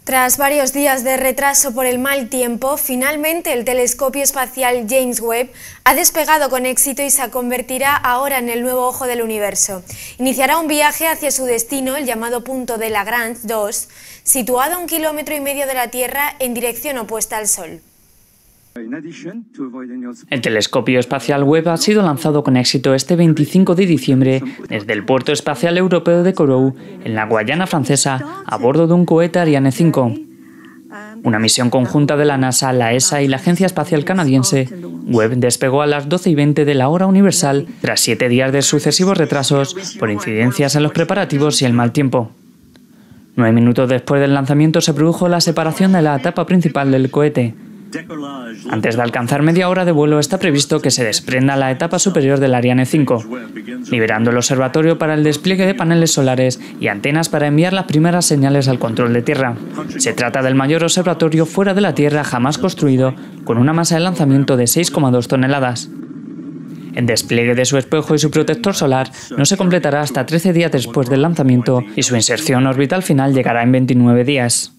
Tras varios días de retraso por el mal tiempo, finalmente el telescopio espacial James Webb ha despegado con éxito y se convertirá ahora en el nuevo ojo del universo. Iniciará un viaje hacia su destino, el llamado punto de Lagrange 2, situado a 1,5 kilómetros de la Tierra en dirección opuesta al Sol. El telescopio espacial Webb ha sido lanzado con éxito este 25 de diciembre desde el Puerto Espacial Europeo de Kourou, en la Guayana Francesa, a bordo de un cohete Ariane 5. Una misión conjunta de la NASA, la ESA y la Agencia Espacial Canadiense, Webb despegó a las 12:20 de la hora universal tras 7 días de sucesivos retrasos por incidencias en los preparativos y el mal tiempo. 9 minutos después del lanzamiento se produjo la separación de la etapa principal del cohete. Antes de alcanzar media hora de vuelo está previsto que se desprenda la etapa superior del Ariane 5, liberando el observatorio para el despliegue de paneles solares y antenas para enviar las primeras señales al control de tierra. Se trata del mayor observatorio fuera de la Tierra jamás construido, con una masa de lanzamiento de 6,2 toneladas. El despliegue de su espejo y su protector solar no se completará hasta 13 días después del lanzamiento y su inserción orbital final llegará en 29 días.